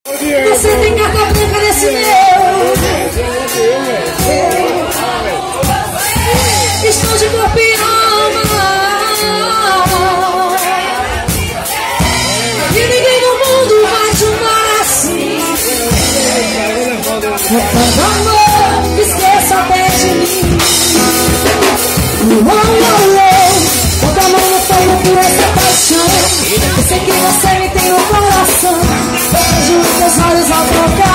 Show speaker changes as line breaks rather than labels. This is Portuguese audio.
Você tem carta branca nesse meu. Estou de corpo e alma. E ninguém no mundo vai te amar assim. Amor, esqueça até de mim. Bota a mão no fogo por essa paixão. Eu sei que você me tem no coração. Vejo os teus olhos ao tocar.